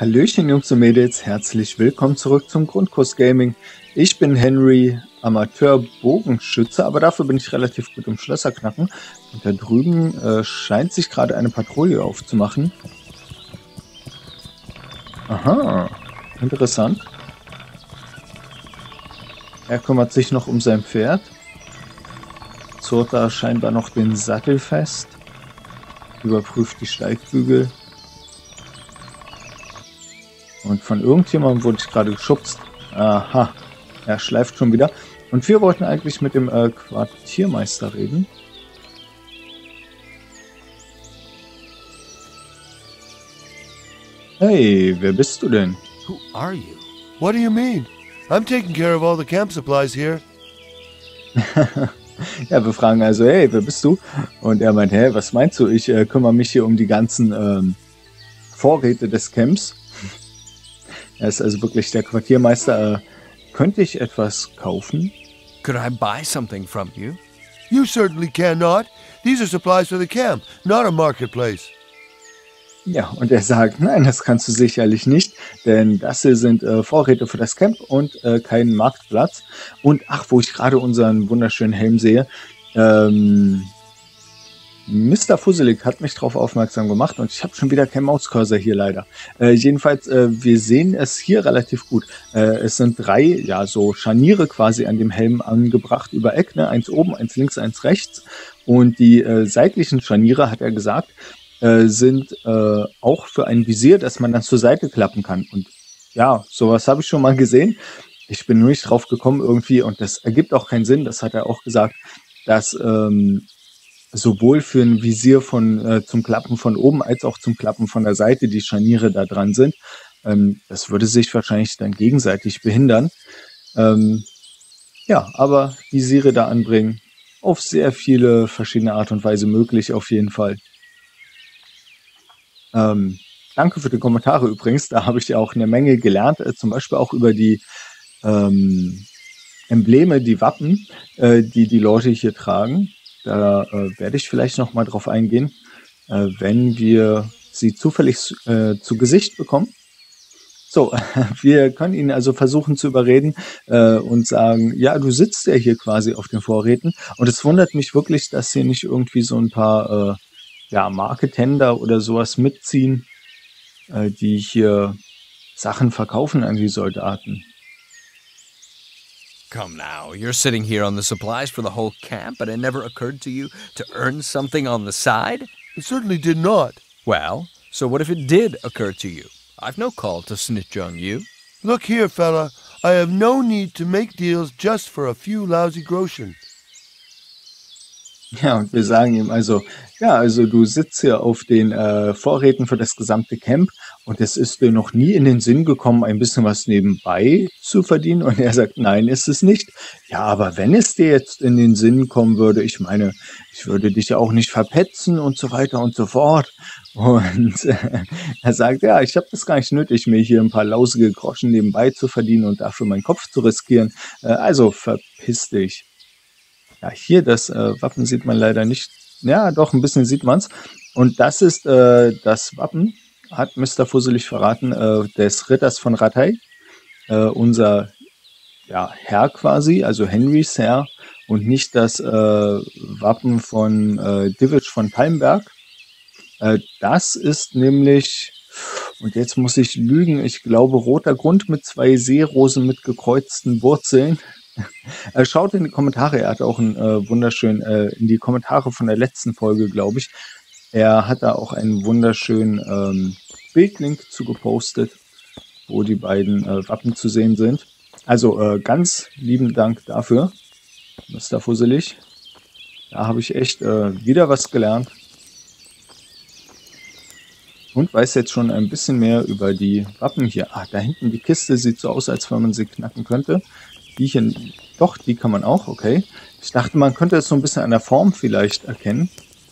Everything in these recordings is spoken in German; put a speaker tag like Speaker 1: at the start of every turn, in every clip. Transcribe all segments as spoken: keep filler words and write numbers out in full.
Speaker 1: Hallöchen Jungs und Mädels, herzlich willkommen zurück zum Grundkurs Gaming. Ich bin Henry, Amateur-Bogenschütze, aber dafür bin ich relativ gut im Schlösser knacken. Und da drüben äh, scheint sich gerade eine Patrouille aufzumachen. Aha, interessant. Er kümmert sich noch um sein Pferd. Zurrt da scheinbar noch den Sattel fest. Überprüft die Steigbügel. Und von irgendjemandem wurde ich gerade geschubst. Aha, er schleift schon wieder. Und wir wollten eigentlich mit dem äh, Quartiermeister reden. Hey, wer bist du denn?
Speaker 2: Who are you?
Speaker 3: What do you mean? I'm taking care of all the camp supplies here.
Speaker 1: Ja, wir fragen also, hey, wer bist du? Und er meint, hä, was meinst du? Ich äh, kümmere mich hier um die ganzen ähm, Vorräte des Camps. Er ist also wirklich der Quartiermeister. Äh, könnte ich etwas kaufen?
Speaker 2: Could I buy something from you?
Speaker 3: You certainly cannot. These are supplies for the camp, not a marketplace.
Speaker 1: Ja, und er sagt, nein, das kannst du sicherlich nicht, denn das hier sind äh, Vorräte für das Camp und äh, kein Marktplatz. Und ach, wo ich gerade unseren wunderschönen Helm sehe, ähm, Mister Fusselig hat mich darauf aufmerksam gemacht und ich habe schon wieder kein Mauscursor hier leider. Äh, jedenfalls, äh, wir sehen es hier relativ gut. Äh, es sind drei, ja, so Scharniere quasi an dem Helm angebracht über Eck, ne? Eins oben, eins links, eins rechts. Und die äh, seitlichen Scharniere, hat er gesagt, äh, sind äh, auch für ein Visier, das man dann zur Seite klappen kann. Und ja, sowas habe ich schon mal gesehen. Ich bin nur nicht drauf gekommen irgendwie und das ergibt auch keinen Sinn, das hat er auch gesagt, dass ähm, sowohl für ein Visier von äh, zum Klappen von oben als auch zum Klappen von der Seite die Scharniere da dran sind. Ähm, das würde sich wahrscheinlich dann gegenseitig behindern. Ähm, ja, aber Visiere da anbringen, auf sehr viele verschiedene Art und Weise möglich auf jeden Fall. Ähm, danke für die Kommentare übrigens, da habe ich ja auch eine Menge gelernt, äh, zum Beispiel auch über die ähm, Embleme, die Wappen, äh, die die Leute hier tragen. Da äh, werde ich vielleicht noch mal drauf eingehen, äh, wenn wir sie zufällig äh, zu Gesicht bekommen. So, wir können ihn also versuchen zu überreden äh, und sagen, ja, du sitzt ja hier quasi auf den Vorräten. Und es wundert mich wirklich, dass hier nicht irgendwie so ein paar äh, ja, Marketender oder sowas mitziehen, äh, die hier Sachen verkaufen an die Soldaten.
Speaker 2: Come now, you're sitting here on the supplies for the whole camp, but it never occurred to you to earn something on the side?
Speaker 3: It certainly did not.
Speaker 2: Well, so what if it did occur to you? I've no call to snitch on you.
Speaker 3: Look here, fella. I have no need to make deals just for a few lousy groschen.
Speaker 1: Ja, und wir sagen ihm also, ja, also du sitzt hier auf den äh, Vorräten für das gesamte Camp und es ist dir noch nie in den Sinn gekommen, ein bisschen was nebenbei zu verdienen. Und er sagt, nein, ist es nicht. Ja, aber wenn es dir jetzt in den Sinn kommen würde, ich meine, ich würde dich ja auch nicht verpetzen und so weiter und so fort. Und äh, er sagt, ja, ich habe das gar nicht nötig, mir hier ein paar lausige Groschen nebenbei zu verdienen und dafür meinen Kopf zu riskieren. Äh, also verpiss dich. Ja, hier das äh, Wappen sieht man leider nicht. Ja, doch, ein bisschen sieht man's. Und das ist äh, das Wappen, hat Mister Fusselig verraten, äh, des Ritters von Rattay. Äh, unser ja, Herr quasi, also Henrys Herr. Und nicht das äh, Wappen von äh, Divish von Palmberg. Äh, das ist nämlich, und jetzt muss ich lügen, ich glaube roter Grund mit zwei Seerosen mit gekreuzten Wurzeln. Äh, schaut in die Kommentare, er hat auch einen äh, wunderschönen, äh, in die Kommentare von der letzten Folge, glaube ich. Er hat da auch einen wunderschönen ähm, Bildlink zu gepostet, wo die beiden äh, Wappen zu sehen sind. Also äh, ganz lieben Dank dafür, Mister Fusselig. Da habe ich echt äh, wieder was gelernt. Und weiß jetzt schon ein bisschen mehr über die Wappen hier. Ah, da hinten die Kiste sieht so aus, als wenn man sie knacken könnte. Die hier, doch, die kann man auch, okay. Ich dachte, man könnte es so ein bisschen an der Form vielleicht erkennen.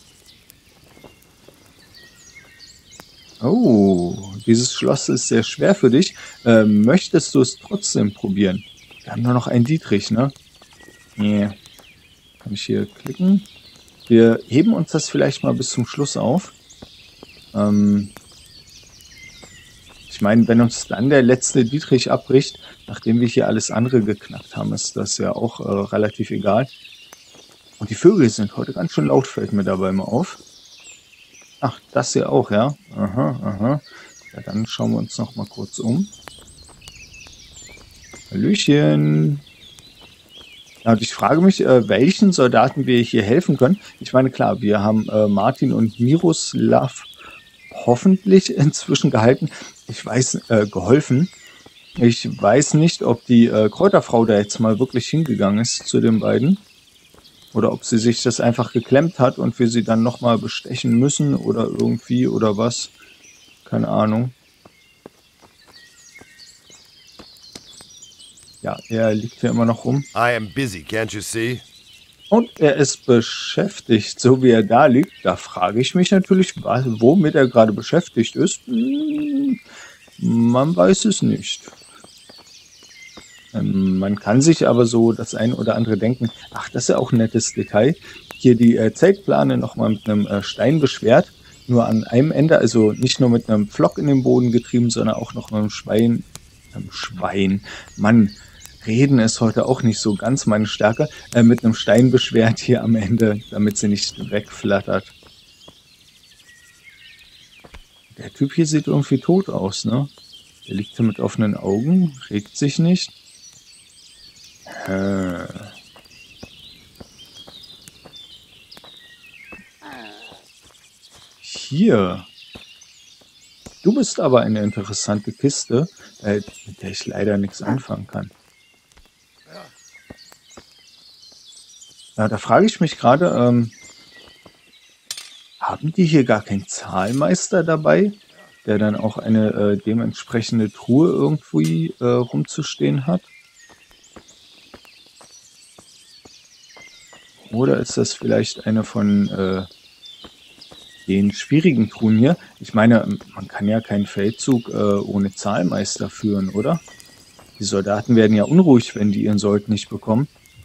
Speaker 1: Oh, dieses Schloss ist sehr schwer für dich. Ähm, möchtest du es trotzdem probieren? Wir haben nur noch einen Dietrich, ne? Nee. Kann ich hier klicken? Wir heben uns das vielleicht mal bis zum Schluss auf. Ähm, Ich meine, wenn uns dann der letzte Dietrich abbricht, nachdem wir hier alles andere geknackt haben, ist das ja auch äh, relativ egal. Und die Vögel sind heute ganz schön laut, fällt mir dabei mal auf. Ach, das hier auch, ja? Aha, aha. Ja, dann schauen wir uns noch mal kurz um. Hallöchen. Ja, und ich frage mich, äh, welchen Soldaten wir hier helfen können. Ich meine, klar, wir haben äh, Martin und Miroslav hoffentlich inzwischen gehalten. Ich weiß, äh, geholfen. Ich weiß nicht, ob die äh, Kräuterfrau da jetzt mal wirklich hingegangen ist zu den beiden. Oder ob sie sich das einfach geklemmt hat und wir sie dann nochmal bestechen müssen oder irgendwie oder was. Keine Ahnung. Ja, er liegt hier immer noch rum.
Speaker 3: I am busy, can't you see?
Speaker 1: Und er ist beschäftigt, so wie er da liegt. Da frage ich mich natürlich, was, womit er gerade beschäftigt ist. Hm, man weiß es nicht. Ähm, man kann sich aber so das ein oder andere denken. Ach, das ist ja auch ein nettes Detail. Hier die äh, Zeltplane nochmal mit einem äh, Stein beschwert. Nur an einem Ende, also nicht nur mit einem Pflock in den Boden getrieben, sondern auch noch mit einem Schwein. Einem Schwein. Mann. Reden ist heute auch nicht so ganz meine Stärke. Äh, mit einem Stein beschwert hier am Ende, damit sie nicht wegflattert. Der Typ hier sieht irgendwie tot aus, ne? Der liegt hier mit offenen Augen, regt sich nicht. Äh. Hier. Du bist aber eine interessante Kiste, äh, mit der ich leider nichts anfangen kann. Ja, da frage ich mich gerade, ähm, haben die hier gar keinen Zahlmeister dabei, der dann auch eine äh, dementsprechende Truhe irgendwie äh, rumzustehen hat? Oder ist das vielleicht eine von äh, den schwierigen Truhen hier? Ich meine, man kann ja keinen Feldzug äh, ohne Zahlmeister führen, oder? Die Soldaten werden ja unruhig, wenn die ihren Sold nicht bekommen.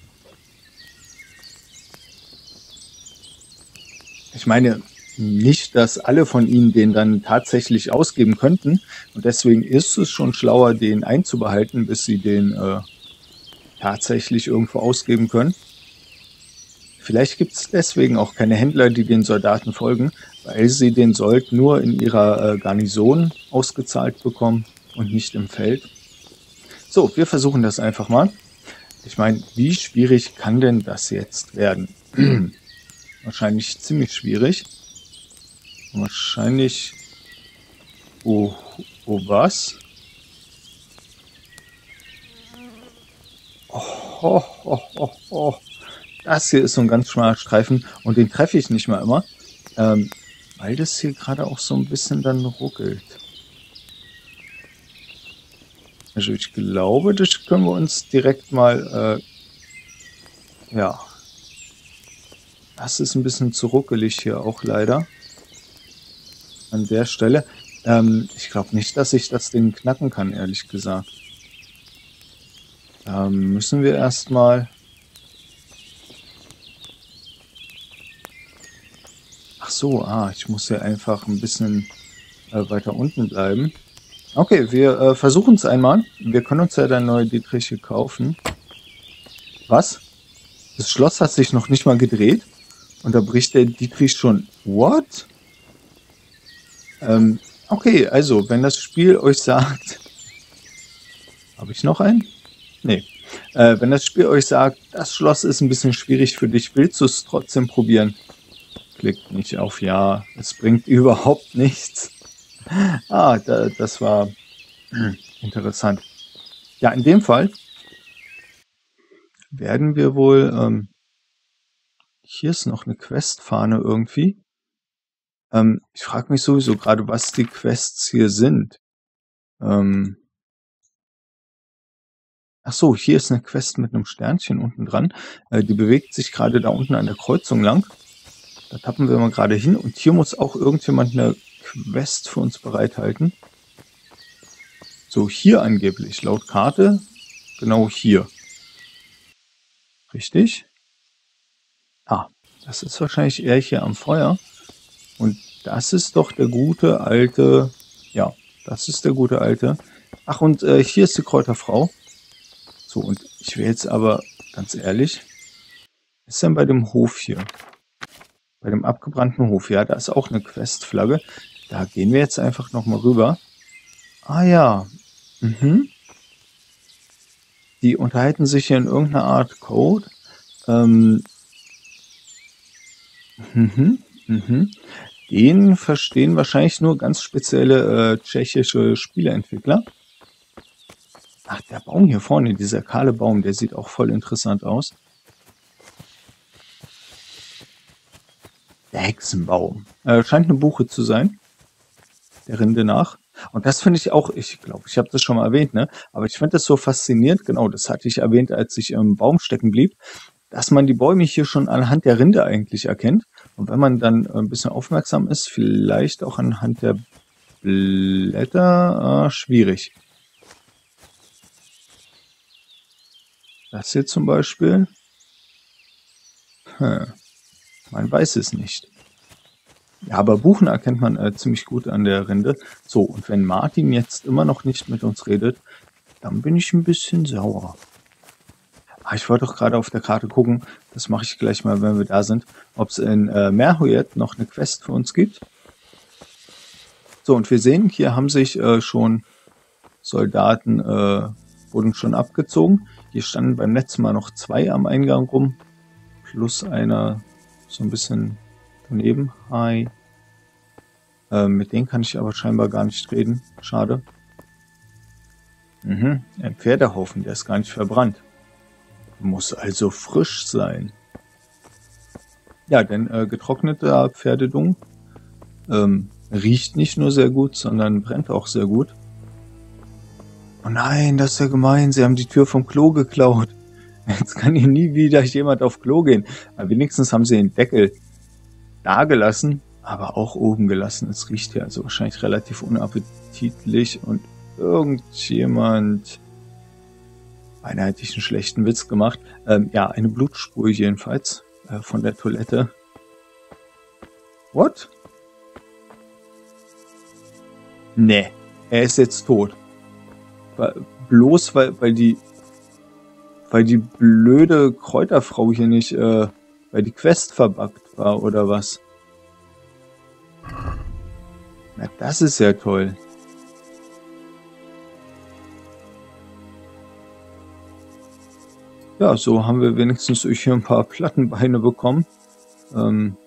Speaker 1: Ich meine nicht, dass alle von ihnen den dann tatsächlich ausgeben könnten. Und deswegen ist es schon schlauer, den einzubehalten, bis sie den äh, tatsächlich irgendwo ausgeben können. Vielleicht gibt es deswegen auch keine Händler, die den Soldaten folgen, weil sie den Sold nur in ihrer äh, Garnison ausgezahlt bekommen und nicht im Feld. So, wir versuchen das einfach mal. Ich meine, wie schwierig kann denn das jetzt werden? Wahrscheinlich ziemlich schwierig. Wahrscheinlich... Oh, oh was? Oh, oh, oh, oh, oh. Das hier ist so ein ganz schmaler Streifen und den treffe ich nicht mal immer, ähm, weil das hier gerade auch so ein bisschen dann ruckelt. Also ich glaube, das können wir uns direkt mal... Äh, ja... Das ist ein bisschen zu ruckelig hier auch leider. An der Stelle. Ähm, ich glaube nicht, dass ich das Ding knacken kann, ehrlich gesagt. Ähm, müssen wir erstmal... Ach so, ah, ich muss ja einfach ein bisschen äh, weiter unten bleiben. Okay, wir äh, versuchen es einmal. Wir können uns ja dann neue Dietriche kaufen. Was? Das Schloss hat sich noch nicht mal gedreht? Und da bricht der Dietrich schon. What? Ähm, okay, also, wenn das Spiel euch sagt... Habe ich noch einen? Nee. Äh, wenn das Spiel euch sagt, das Schloss ist ein bisschen schwierig für dich, willst du es trotzdem probieren? Klickt nicht auf Ja. Es bringt überhaupt nichts. Ah, da, das war hm, interessant. Ja, in dem Fall werden wir wohl... Ähm, hier ist noch eine Questfahne irgendwie. Ähm, ich frage mich sowieso gerade, was die Quests hier sind. Ähm, ach so, hier ist eine Quest mit einem Sternchen unten dran. Äh, die bewegt sich gerade da unten an der Kreuzung lang. Da tappen wir mal gerade hin. Und hier muss auch irgendjemand eine Quest für uns bereithalten. So, hier angeblich, laut Karte, genau hier. Richtig? Ah, das ist wahrscheinlich eher hier am Feuer. Und das ist doch der gute alte, ja, Das ist der gute Alte. Ach, und äh, hier ist die Kräuterfrau. So, und ich will jetzt aber, ganz ehrlich, was ist denn bei dem Hof hier? Bei dem abgebrannten Hof, ja, da ist auch eine Questflagge. Da gehen wir jetzt einfach nochmal rüber. Ah ja, mhm. Die unterhalten sich hier in irgendeiner Art Code. Ähm, mhm, mhm. Den verstehen wahrscheinlich nur ganz spezielle äh, tschechische Spieleentwickler. Ach, der Baum hier vorne, dieser kahle Baum, der sieht auch voll interessant aus. Der Hexenbaum. Äh, scheint eine Buche zu sein. Der Rinde nach. Und das finde ich auch, ich glaube, ich habe das schon mal erwähnt, ne? Aber ich finde das so faszinierend, genau, das hatte ich erwähnt, als ich im Baum stecken blieb, dass man die Bäume hier schon anhand der Rinde eigentlich erkennt. Und wenn man dann ein bisschen aufmerksam ist, vielleicht auch anhand der Blätter, äh, schwierig. Das hier zum Beispiel. Hm. Man weiß es nicht. Ja, aber Buchen erkennt man äh, ziemlich gut an der Rinde. So, und wenn Martin jetzt immer noch nicht mit uns redet, dann bin ich ein bisschen sauer. Ah, ich wollte doch gerade auf der Karte gucken, das mache ich gleich mal, wenn wir da sind, ob es in äh, Merhuyet noch eine Quest für uns gibt. So, und wir sehen, hier haben sich äh, schon Soldaten, äh, wurden schon abgezogen. Hier standen beim letzten Mal noch zwei am Eingang rum, plus einer so ein bisschen daneben. Hi. Äh, mit denen kann ich aber scheinbar gar nicht reden. Schade. Mhm, ein Pferdehaufen, der ist gar nicht verbrannt. Muss also frisch sein. Ja, denn äh, getrockneter Pferdedung ähm, riecht nicht nur sehr gut, sondern brennt auch sehr gut. Oh nein, das ist ja gemein. Sie haben die Tür vom Klo geklaut. Jetzt kann hier nie wieder jemand auf Klo gehen. Aber wenigstens haben sie den Deckel da gelassen, aber auch oben gelassen. Es riecht hier also wahrscheinlich relativ unappetitlich und irgendjemand... Beinahe hätte ich einen schlechten Witz gemacht. Ähm, ja, eine Blutspur jedenfalls äh, von der Toilette. What? Nee, er ist jetzt tot. Bloß weil, weil die weil die blöde Kräuterfrau hier nicht, äh, weil die Quest verbuggt war oder was? Na, das ist ja toll. Ja, so haben wir wenigstens hier ein paar Plattenbeine bekommen. Ähm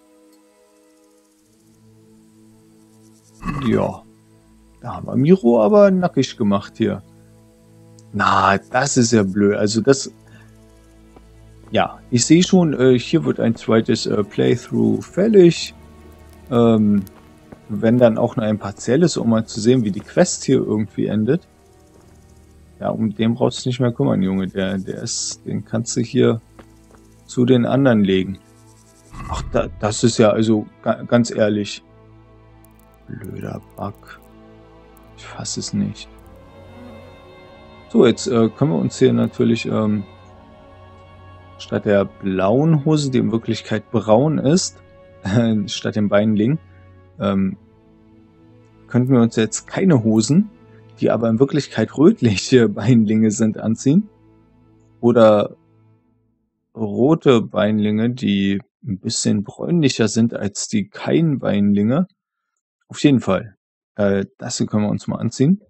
Speaker 1: ja, da haben wir Miro aber nackig gemacht hier. Na, das ist ja blöd. Also das... Ja, ich sehe schon, äh, hier wird ein zweites äh, Playthrough fällig. Ähm, wenn dann auch nur ein partielles, um mal zu sehen, wie die Quest hier irgendwie endet. Ja, um den brauchst du dich nicht mehr kümmern, Junge. Der, der ist, den kannst du hier zu den anderen legen. Ach, da, das ist ja, also, ga, ganz ehrlich. Blöder Bug. Ich fasse es nicht. So, jetzt äh, können wir uns hier natürlich, ähm, statt der blauen Hose, die in Wirklichkeit braun ist, äh, statt dem Beinling, ähm, könnten wir uns jetzt keine Hosen, die aber in Wirklichkeit rötliche Beinlinge sind, anziehen. Oder rote Beinlinge, die ein bisschen bräunlicher sind als die Kein-Beinlinge. Auf jeden Fall. Äh, das hier können wir uns mal anziehen.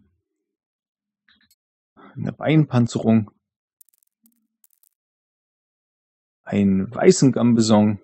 Speaker 1: Eine Beinpanzerung. Einen weißen Gambeson.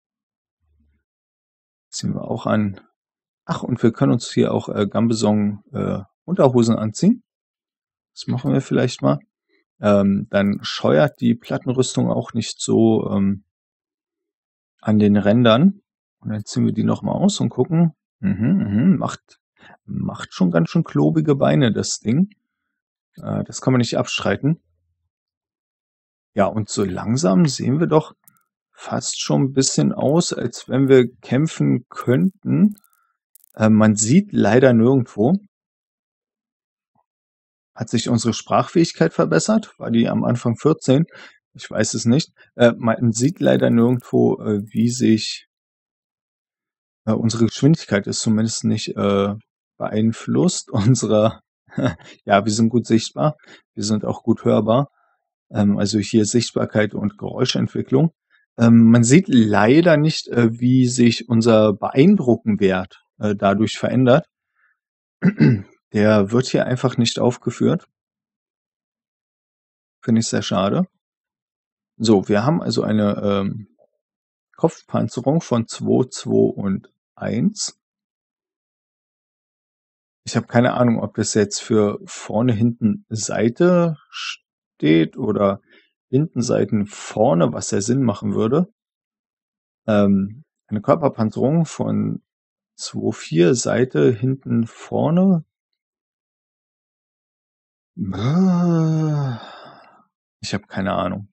Speaker 1: Ziehen wir auch an. Ach, und wir können uns hier auch äh, Gambeson äh, Unterhosen anziehen. Das machen wir vielleicht mal. Ähm, dann scheuert die Plattenrüstung auch nicht so ähm, an den Rändern. Und dann ziehen wir die nochmal aus und gucken. Mhm, mhm, macht, macht schon ganz schön klobige Beine, das Ding. Äh, das kann man nicht abstreiten. Ja, und so langsam sehen wir doch fast schon ein bisschen aus, als wenn wir kämpfen könnten. Äh, man sieht leider nirgendwo. Hat sich unsere Sprachfähigkeit verbessert? War die am Anfang vierzehn? Ich weiß es nicht. Äh, man sieht leider nirgendwo, äh, wie sich äh, unsere Geschwindigkeit ist zumindest nicht äh, beeinflusst unsere, ja, wir sind gut sichtbar, wir sind auch gut hörbar, ähm, also hier Sichtbarkeit und Geräuschentwicklung. Ähm, man sieht leider nicht, äh, wie sich unser Beeindruckenwert äh, dadurch verändert. Der wird hier einfach nicht aufgeführt. Finde ich sehr schade. So, wir haben also eine ähm, Kopfpanzerung von zwei, zwei und eins. Ich habe keine Ahnung, ob das jetzt für vorne, hinten, Seite steht oder hinten, Seiten, vorne, was ja Sinn machen würde. Ähm, eine Körperpanzerung von zwei, vier, Seite, hinten, vorne. Ich habe keine Ahnung.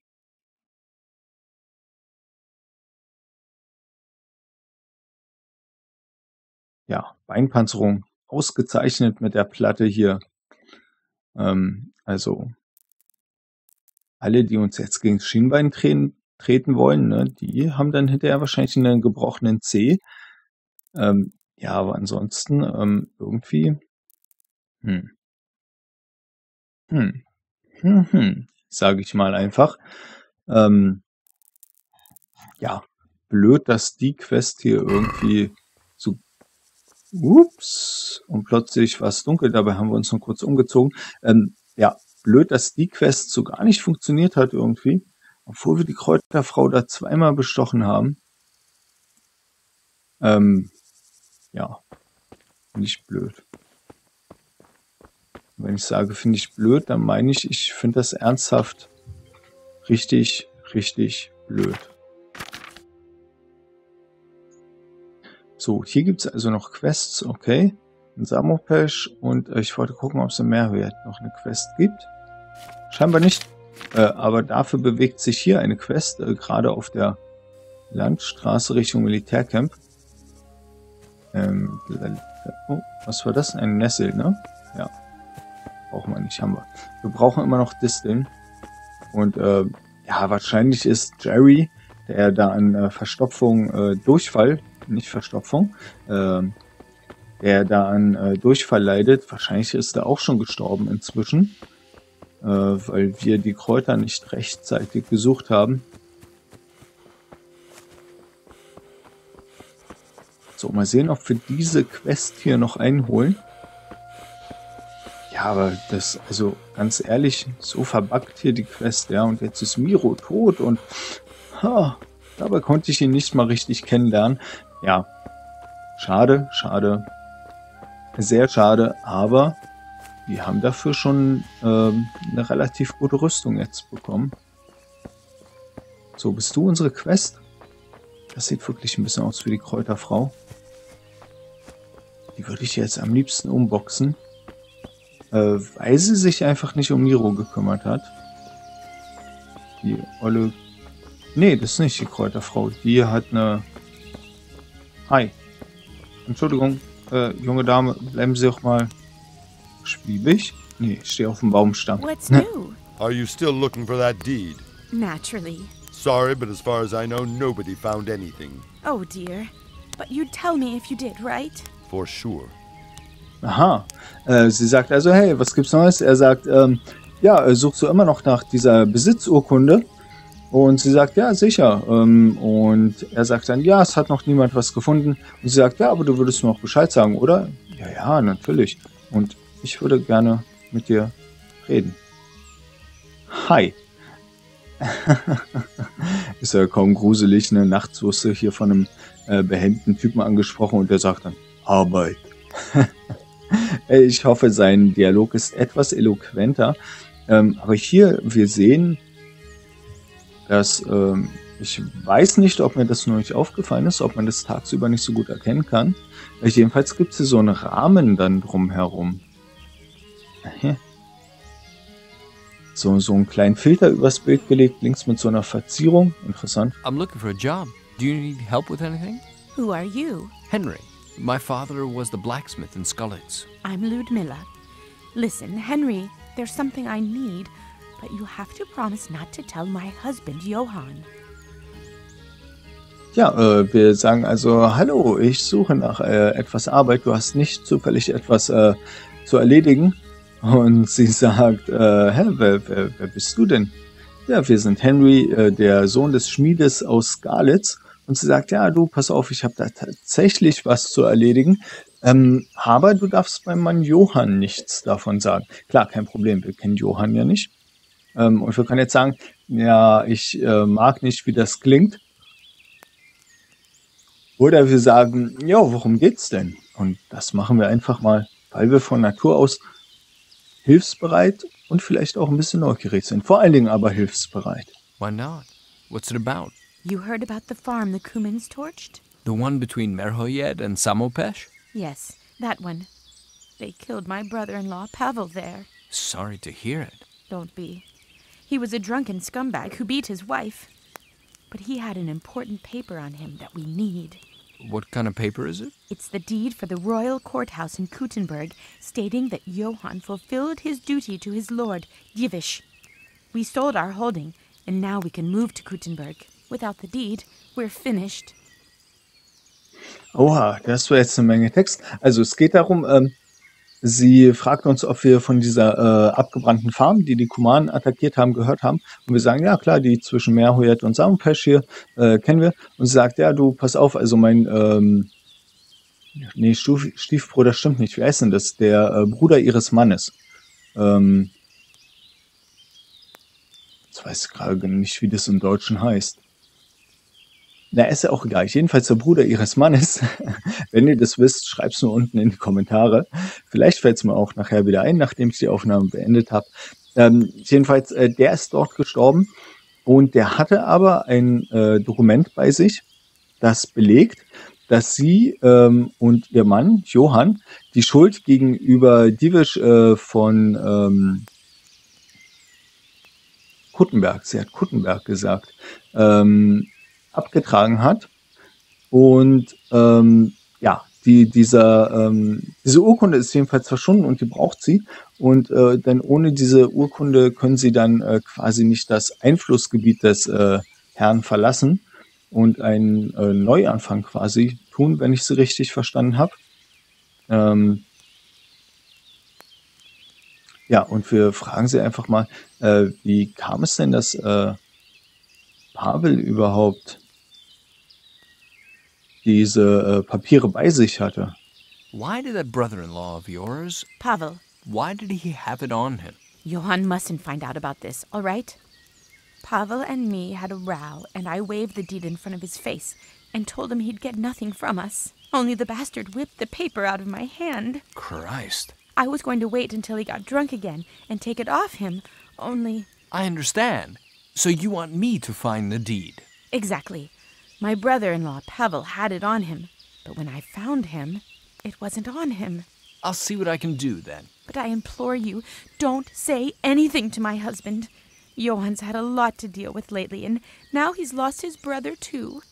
Speaker 1: Ja, Beinpanzerung ausgezeichnet mit der Platte hier. Ähm, also alle, die uns jetzt gegen das Schienbein treten, treten wollen, ne, die haben dann hinterher wahrscheinlich einen gebrochenen Zeh. Ähm, ja, aber ansonsten ähm, irgendwie, hm, hm, hm, hm, sage ich mal einfach. Ähm, ja, blöd, dass die Quest hier irgendwie so, ups, und plötzlich war es dunkel, dabei haben wir uns noch kurz umgezogen. Ähm, ja, blöd, dass die Quest so gar nicht funktioniert hat irgendwie, obwohl wir die Kräuterfrau da zweimal bestochen haben. Ähm, ja, finde ich blöd. Wenn ich sage, finde ich blöd, dann meine ich, ich finde das ernsthaft richtig, richtig blöd. So, hier gibt es also noch Quests, okay. Ein Samopesh und äh, ich wollte gucken, ob es im Mehrwert noch eine Quest gibt. Scheinbar nicht, äh, aber dafür bewegt sich hier eine Quest, äh, gerade auf der Landstraße Richtung Militärcamp. Ähm, oh, was war das? Ein Nessel, ne? Ja. Brauchen wir nicht, haben wir. Wir brauchen immer noch Disteln. Und äh, ja, wahrscheinlich ist Jerry, der da an äh, Verstopfung, äh, Durchfall, nicht Verstopfung, äh, der da an äh, Durchfall leidet, wahrscheinlich ist er auch schon gestorben inzwischen, äh, weil wir die Kräuter nicht rechtzeitig gesucht haben. So, mal sehen, ob wir diese Quest hier noch einholen. Ja, aber das, also ganz ehrlich, so verbuggt hier die Quest, ja, und jetzt ist Miro tot und ha, dabei konnte ich ihn nicht mal richtig kennenlernen. Ja, schade, schade, sehr schade, aber wir haben dafür schon ähm, eine relativ gute Rüstung jetzt bekommen. So, bist du unsere Quest? Das sieht wirklich ein bisschen aus wie die Kräuterfrau. Die würde ich jetzt am liebsten umboxen. Äh, weil sie sich einfach nicht um Miro gekümmert hat. Die olle... Nee, das ist nicht die Kräuterfrau. Die hat eine... Hi. Entschuldigung, äh, junge Dame, bleiben Sie auch mal schwiebig. Nee, ich stehe auf dem Baumstamm.
Speaker 4: What's new?
Speaker 3: Are you still looking for that deed?
Speaker 4: Naturally.
Speaker 3: Sorry, but as far as I know, nobody found anything.
Speaker 4: Oh dear. But you'd tell me if you did, right?
Speaker 3: For sure.
Speaker 1: Aha. Äh, sie sagt also, hey, was gibt's Neues? Er sagt, ähm, ja, äh, suchst du immer noch nach dieser Besitzurkunde? Und sie sagt, ja, sicher. Ähm, und er sagt dann, ja, es hat noch niemand was gefunden. Und sie sagt, ja, aber du würdest mir auch Bescheid sagen, oder? Ja, ja, natürlich. Und ich würde gerne mit dir reden. Hi. Ist ja kaum gruselig, ne? Nachts wirst du hier von einem äh, behemmten Typen angesprochen und der sagt dann, Arbeit. Ich hoffe, sein Dialog ist etwas eloquenter. Ähm, aber hier, wir sehen, dass, ähm, ich weiß nicht, ob mir das nur nicht aufgefallen ist, ob man das tagsüber nicht so gut erkennen kann. Äh, jedenfalls gibt es hier so einen Rahmen dann drumherum. So, so einen kleinen Filter übers Bild gelegt, links mit so einer Verzierung. Interessant.
Speaker 2: I'm looking for a job. Do you need help with anything?
Speaker 4: Who are you?
Speaker 2: Henry. My father was the blacksmith in Skulletts.
Speaker 4: I'm Ludmilla. Listen, Henry, there's something I need, but you have to promise not to tell my husband, Johann.
Speaker 1: Ja, äh, wir sagen also, hallo, ich suche nach äh, etwas Arbeit, du hast nicht zufällig etwas äh, zu erledigen? Und sie sagt, äh, hä, wer, wer, wer bist du denn? Ja, wir sind Henry, äh, der Sohn des Schmiedes aus Skalitz. Und sie sagt, ja, du, pass auf, ich habe da tatsächlich was zu erledigen. Ähm, aber du darfst beim Mann Johann nichts davon sagen. Klar, kein Problem, wir kennen Johann ja nicht. Ähm, und wir können jetzt sagen, ja, ich äh, mag nicht, wie das klingt. Oder wir sagen, ja, worum geht's denn? Und das machen wir einfach mal, weil wir von Natur aus hilfsbereit und vielleicht auch ein bisschen neugierig sind. Vor allen Dingen aber hilfsbereit.
Speaker 2: Why not? What's it about?
Speaker 4: You heard about the farm the Cumins torched?
Speaker 2: The one between Merhoyed and Samopesh?
Speaker 4: Yes, that one. They killed my brother-in-law, Pavel, there.
Speaker 2: Sorry to hear it.
Speaker 4: Don't be. He was a drunken scumbag who beat his wife. But he had an important paper on him that we need.
Speaker 2: What kind of paper is it?
Speaker 4: It's the deed for the royal courthouse in Kuttenberg, stating that Johann fulfilled his duty to his lord, Divish. We sold our holding, and now we can move to Kuttenberg. Without the deed, we're finished.
Speaker 1: Oha, das war jetzt eine Menge Text. Also es geht darum, ähm, sie fragt uns, ob wir von dieser äh, abgebrannten Farm, die die Kumanen attackiert haben, gehört haben. Und wir sagen, ja klar, die zwischen Merhoyed und Samopesh hier äh, kennen wir. Und sie sagt, ja, du, pass auf, also mein ähm, nee, Stuf, Stiefbruder stimmt nicht. Wie heißt denn das? Der äh, Bruder ihres Mannes. Ähm, jetzt weiß ich gerade nicht, wie das im Deutschen heißt. Na, ist ja auch egal. Jedenfalls der Bruder ihres Mannes. Wenn ihr das wisst, schreibt's nur unten in die Kommentare. Vielleicht fällt's mir auch nachher wieder ein, nachdem ich die Aufnahme beendet habe. Ähm, jedenfalls, äh, der ist dort gestorben und der hatte aber ein äh, Dokument bei sich, das belegt, dass sie ähm, und ihr Mann, Johann, die Schuld gegenüber Divish äh, von ähm, Kuttenberg, sie hat Kuttenberg gesagt, ähm, abgetragen hat. Und ähm, ja, die, dieser, ähm, diese Urkunde ist jedenfalls verschwunden und die braucht sie. Und äh, denn ohne diese Urkunde können sie dann äh, quasi nicht das Einflussgebiet des äh, Herrn verlassen und einen äh, Neuanfang quasi tun, wenn ich sie richtig verstanden habe. Ähm, ja, und wir fragen sie einfach mal, äh, wie kam es denn, dass äh, Pavel überhaupt diese äh, Papiere bei sich hatte?
Speaker 2: Why did that brother-in-law of yours,
Speaker 4: Pavel,
Speaker 2: why did he have it on him?
Speaker 4: Johann mustn't find out about this, all right? Pavel and me had a row, and I waved the deed in front of his face and told him he'd get nothing from us. Only the bastard whipped the paper out of my hand.
Speaker 2: Christ.
Speaker 4: I was going to wait until he got drunk again and take it off him, only...
Speaker 2: I understand. So you want me to find the deed?
Speaker 4: Exactly. My brother-in-law, Pavel, had it on him. But when I found him, it wasn't on him.
Speaker 2: I'll see what I can do then.
Speaker 4: But I implore you, don't say anything to my husband. Johann's had a lot to deal with lately, and now he's lost his brother too.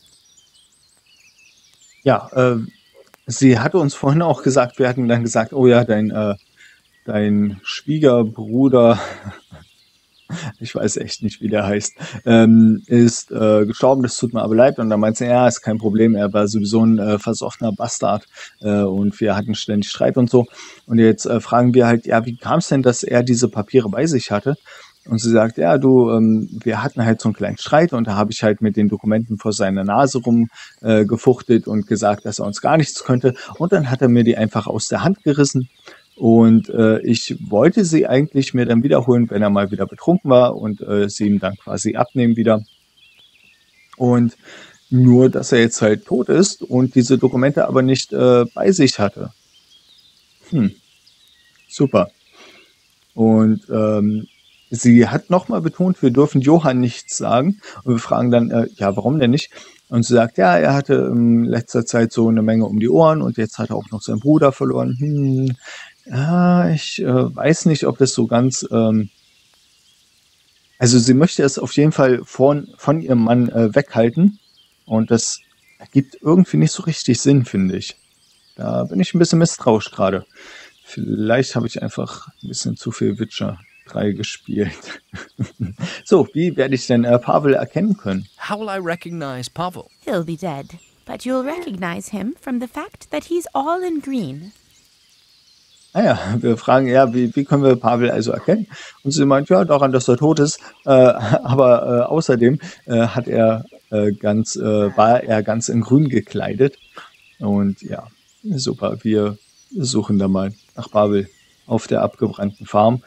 Speaker 1: Ja, äh, sie hatte uns vorhin auch gesagt, wir hatten dann gesagt, oh ja, dein, äh, dein Schwiegerbruder, ich weiß echt nicht, wie der heißt, ähm, ist äh, gestorben, das tut mir aber leid. Und dann meinte sie, ja, ist kein Problem, er war sowieso ein äh, versoffener Bastard äh, und wir hatten ständig Streit und so. Und jetzt äh, fragen wir halt, ja, wie kam es denn, dass er diese Papiere bei sich hatte? Und sie sagt, ja, du, ähm, wir hatten halt so einen kleinen Streit und da habe ich halt mit den Dokumenten vor seiner Nase rum äh, gefuchtelt und gesagt, dass er uns gar nichts könnte. Und dann hat er mir die einfach aus der Hand gerissen. Und äh, ich wollte sie eigentlich mir dann wiederholen, wenn er mal wieder betrunken war und äh, sie ihm dann quasi abnehmen wieder. Und nur, dass er jetzt halt tot ist und diese Dokumente aber nicht äh, bei sich hatte. Hm, super. Und ähm, sie hat nochmal betont, wir dürfen Johann nichts sagen. Und wir fragen dann, äh, ja, warum denn nicht? Und sie sagt, ja, er hatte in letzter Zeit so eine Menge um die Ohren und jetzt hat er auch noch seinen Bruder verloren. Hm, ja, ich äh, weiß nicht, ob das so ganz... Ähm also sie möchte es auf jeden Fall von, von ihrem Mann äh, weghalten. Und das ergibt irgendwie nicht so richtig Sinn, finde ich. Da bin ich ein bisschen misstrauisch gerade. Vielleicht habe ich einfach ein bisschen zu viel Witcher drei gespielt. So, wie werde ich denn äh, Pavel erkennen können?
Speaker 2: How will I recognize Pavel?
Speaker 4: He'll be dead, but you'll recognize him from the fact that he's all in green.
Speaker 1: Naja, wir fragen, ja, wie, wie können wir Pavel also erkennen? Und sie meint, ja, daran, dass er tot ist. Äh, aber äh, außerdem äh, hat er äh, ganz, äh, war er ganz in Grün gekleidet. Und ja, super. Wir suchen da mal nach Pavel auf der abgebrannten Farm.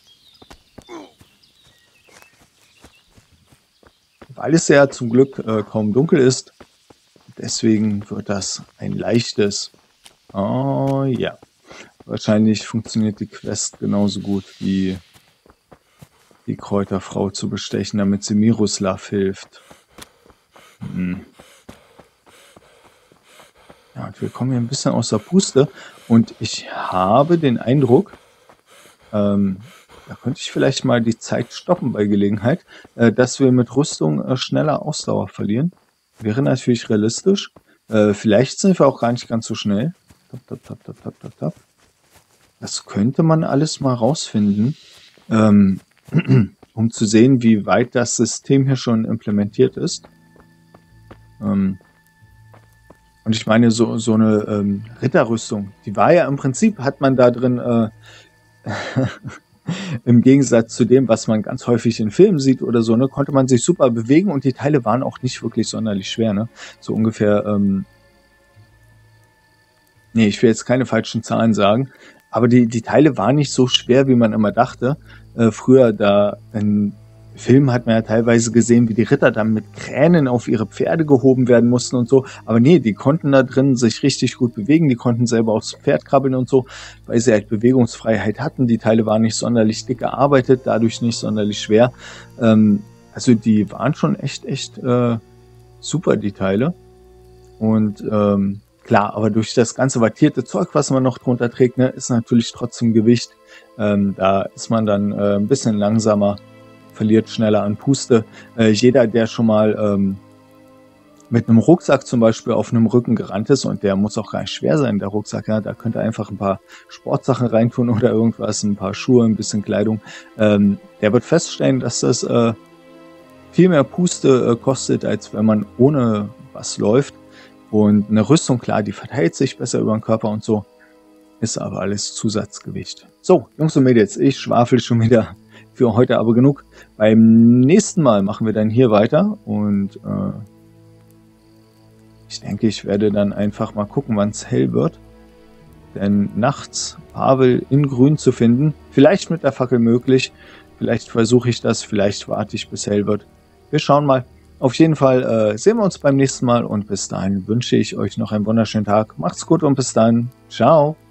Speaker 1: Weil es ja zum Glück äh, kaum dunkel ist, deswegen wird das ein leichtes. Oh ja. Wahrscheinlich funktioniert die Quest genauso gut wie die Kräuterfrau zu bestechen, damit sie Miroslav hilft. Hm. Ja, und wir kommen hier ein bisschen aus der Puste und ich habe den Eindruck, ähm, da könnte ich vielleicht mal die Zeit stoppen bei Gelegenheit, äh, dass wir mit Rüstung äh, schneller Ausdauer verlieren. Wäre natürlich realistisch. Äh, vielleicht sind wir auch gar nicht ganz so schnell. Tap, tap, tap, tap, tap, tap, tap. Das könnte man alles mal rausfinden, ähm, um zu sehen, wie weit das System hier schon implementiert ist. Ähm, und ich meine, so, so eine ähm, Ritterrüstung, die war ja im Prinzip, hat man da drin, äh, im Gegensatz zu dem, was man ganz häufig in Filmen sieht oder so, ne, konnte man sich super bewegen und die Teile waren auch nicht wirklich sonderlich schwer, ne? So ungefähr, ähm, nee, ich will jetzt keine falschen Zahlen sagen, aber die, die Teile waren nicht so schwer, wie man immer dachte. Äh, früher, da in Filmen hat man ja teilweise gesehen, wie die Ritter dann mit Kränen auf ihre Pferde gehoben werden mussten und so. Aber nee, die konnten da drin sich richtig gut bewegen. Die konnten selber aufs Pferd krabbeln und so, weil sie halt Bewegungsfreiheit hatten. Die Teile waren nicht sonderlich dick gearbeitet, dadurch nicht sonderlich schwer. Ähm, also die waren schon echt, echt äh, super, die Teile. Und ähm, klar, aber durch das ganze wattierte Zeug, was man noch drunter trägt, ne, ist natürlich trotzdem Gewicht. Ähm, da ist man dann äh, ein bisschen langsamer, verliert schneller an Puste. Äh, jeder, der schon mal ähm, mit einem Rucksack zum Beispiel auf einem Rücken gerannt ist, und der muss auch gar nicht schwer sein, der Rucksack, ja, da könnt ihr einfach ein paar Sportsachen reintun oder irgendwas, ein paar Schuhe, ein bisschen Kleidung. Ähm, der wird feststellen, dass das äh, viel mehr Puste äh, kostet, als wenn man ohne was läuft. Und eine Rüstung, klar, die verteilt sich besser über den Körper und so, ist aber alles Zusatzgewicht. So, Jungs und Mädels, ich schwafel schon wieder für heute aber genug. Beim nächsten Mal machen wir dann hier weiter und äh, ich denke, ich werde dann einfach mal gucken, wann es hell wird. Denn nachts Pavel in Grün zu finden, vielleicht mit der Fackel möglich, vielleicht versuche ich das, vielleicht warte ich bis hell wird. Wir schauen mal. Auf jeden Fall äh, sehen wir uns beim nächsten Mal und bis dahin wünsche ich euch noch einen wunderschönen Tag. Macht's gut und bis dann. Ciao.